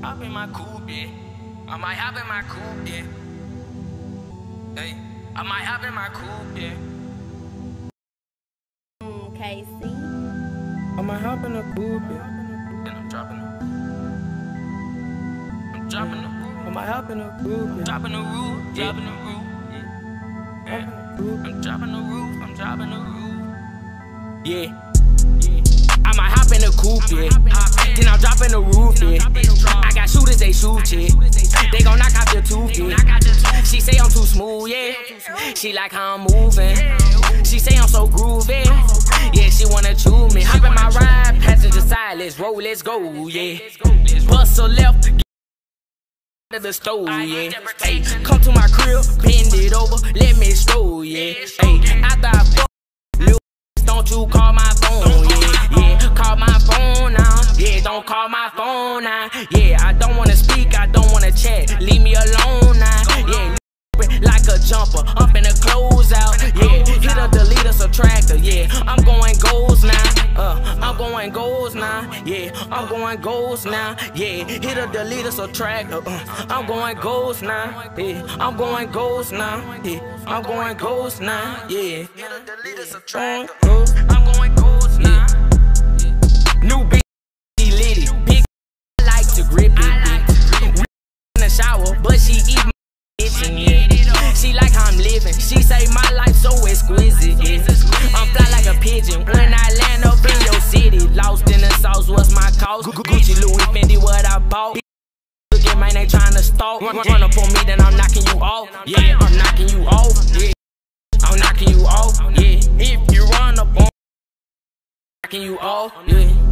hop in my coupe, yeah. I might hop in my coupe, yeah. Hey, I might hop in my coupe, yeah. Casey. I might hop in a coupe, yeah. Then I'm dropping the roof. I might hop in a coupe, yeah. Dropping the roof, dropping the roof, yeah. I'm dropping the roof, I'm dropping the roof, yeah. I might hop in the coupe, yeah. Then I'm dropping the roof, yeah. I got shooters, they shoot, yeah. They gon' knock out your tooth, yeah. She say I'm too smooth, yeah. She like how I'm moving. She say I'm so groovy. Yeah, she wanna chew me. Hop in my ride, passenger side, let's roll, let's go, yeah. Bust a left, to the stove, yeah. Hey, come to my crib, bend it over, let me stroll, yeah. Hey, after I fuck, little don't you call my phone, yeah. Yeah, call my phone now. Yeah, don't call my phone now. Yeah, I don't wanna speak, I don't wanna chat. Leave me alone now. Yeah, like a jumper, up in the closeout. Yeah, hit a delete a subtractor. Yeah, I'm going goals now. I'm going goals now. Yeah, I'm going goals now. Yeah, hit a delete a subtractor. I'm going goals now. Yeah, I'm going goals now. Yeah, I'm going goals now. Yeah, hit a delete a subtractor. I'm going goals now. New bitch, she litty. Big I like to grip it. We in the shower, but she eat my kitchen, yeah. She like how I'm living. She say my life so exquisite, yeah. I'm fly like a pigeon when I land up in your city. Lost in the sauce, what's my cost? Gucci, Louis, Fendi, what I bought. Again, man, they tryna stalk. Run up on me, then I'm knocking you off. Yeah, I'm knocking you off. Yeah, I'm knocking you off. Yeah, if you run up on, knocking you off. Yeah.